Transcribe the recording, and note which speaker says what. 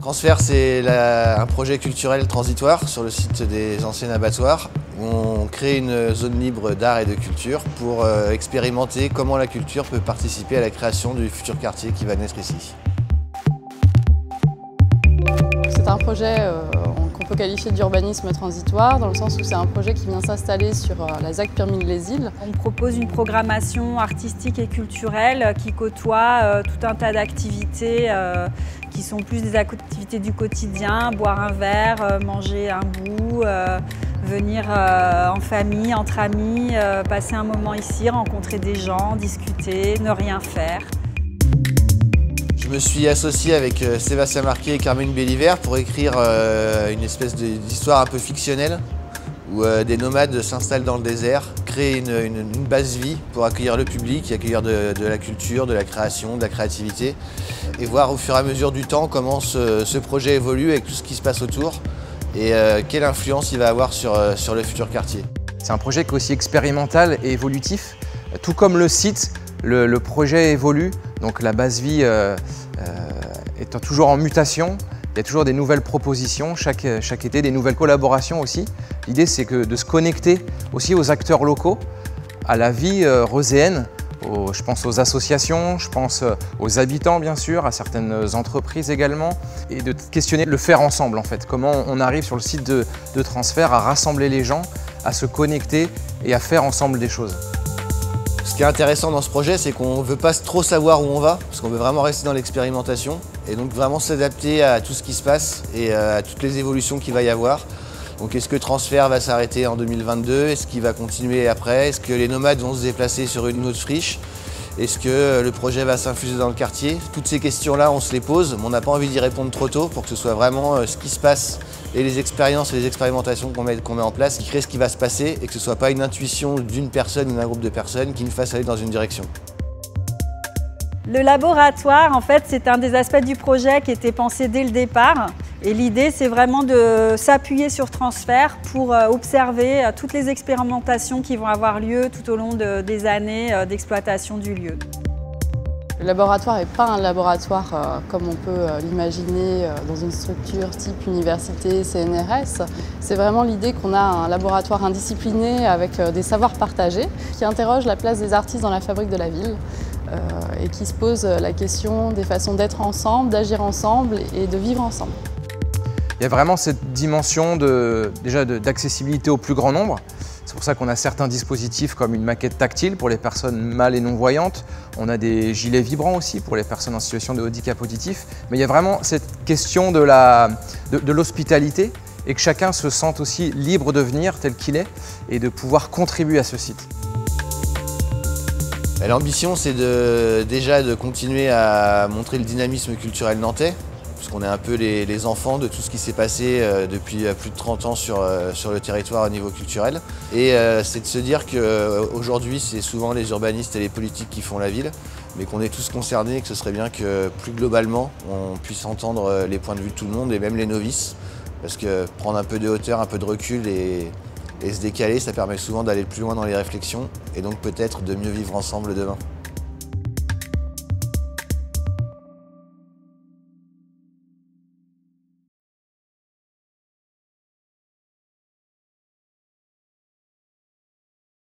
Speaker 1: Transfert, c'est un projet culturel transitoire sur le site des anciens abattoirs où on crée une zone libre d'art et de culture pour expérimenter comment la culture peut participer à la création du futur quartier qui va naître ici.
Speaker 2: C'est un projet qu'on peut qualifier d'urbanisme transitoire, dans le sens où c'est un projet qui vient s'installer sur la ZAC Pirmine-les-Îles.
Speaker 3: On propose une programmation artistique et culturelle qui côtoie tout un tas d'activités qui sont plus des activités du quotidien, boire un verre, manger un bout, venir en famille, entre amis, passer un moment ici, rencontrer des gens, discuter, ne rien faire.
Speaker 1: Je me suis associé avec Sébastien Marquet et Carmen Belliver pour écrire une espèce d'histoire un peu fictionnelle où des nomades s'installent dans le désert, créent une base vie pour accueillir le public, accueillir de la culture, de la création, de la créativité et voir au fur et à mesure du temps comment ce projet évolue avec tout ce qui se passe autour et quelle influence il va avoir sur le futur quartier.
Speaker 4: C'est un projet qui est aussi expérimental et évolutif, tout comme le site. Le projet évolue, donc la base vie est toujours en mutation. Il y a toujours des nouvelles propositions, chaque été, des nouvelles collaborations aussi. L'idée, c'est de se connecter aussi aux acteurs locaux, à la vie reuséenne. Je pense aux associations, je pense aux habitants bien sûr, à certaines entreprises également, et de questionner le faire ensemble en fait. Comment on arrive sur le site de transfert à rassembler les gens, à se connecter et à faire ensemble des choses.
Speaker 1: Ce qui est intéressant dans ce projet, c'est qu'on ne veut pas trop savoir où on va, parce qu'on veut vraiment rester dans l'expérimentation et donc vraiment s'adapter à tout ce qui se passe et à toutes les évolutions qu'il va y avoir. Donc est-ce que Transfert va s'arrêter en 2022? Est-ce qu'il va continuer après? Est-ce que les nomades vont se déplacer sur une autre friche? Est-ce que le projet va s'infuser dans le quartier? Toutes ces questions-là, on se les pose, mais on n'a pas envie d'y répondre trop tôt pour que ce soit vraiment ce qui se passe et les expériences et les expérimentations qu'on met en place qui créent ce qui va se passer et que ce ne soit pas une intuition d'une personne ou d'un groupe de personnes qui nous fasse aller dans une direction.
Speaker 3: Le laboratoire, en fait, c'est un des aspects du projet qui était pensé dès le départ. Et l'idée, c'est vraiment de s'appuyer sur Transfert pour observer toutes les expérimentations qui vont avoir lieu tout au long des années d'exploitation du lieu.
Speaker 2: Le laboratoire n'est pas un laboratoire comme on peut l'imaginer dans une structure type université, CNRS. C'est vraiment l'idée qu'on a un laboratoire indiscipliné avec des savoirs partagés qui interroge la place des artistes dans la fabrique de la ville et qui se pose la question des façons d'être ensemble, d'agir ensemble et de vivre ensemble.
Speaker 4: Il y a vraiment cette dimension d'accessibilité au plus grand nombre. C'est pour ça qu'on a certains dispositifs comme une maquette tactile pour les personnes mâles et non-voyantes. On a des gilets vibrants aussi pour les personnes en situation de handicap auditif. Mais il y a vraiment cette question de l'hospitalité et que chacun se sente aussi libre de venir tel qu'il est et de pouvoir contribuer à ce site.
Speaker 1: L'ambition, c'est déjà de continuer à montrer le dynamisme culturel nantais, puisqu'on est un peu les enfants de tout ce qui s'est passé depuis plus de 30 ans sur le territoire au niveau culturel. Et c'est de se dire qu'aujourd'hui, c'est souvent les urbanistes et les politiques qui font la ville, mais qu'on est tous concernés et que ce serait bien que plus globalement, on puisse entendre les points de vue de tout le monde et même les novices, parce que prendre un peu de hauteur, un peu de recul et se décaler, ça permet souvent d'aller plus loin dans les réflexions et donc peut-être de mieux vivre ensemble demain.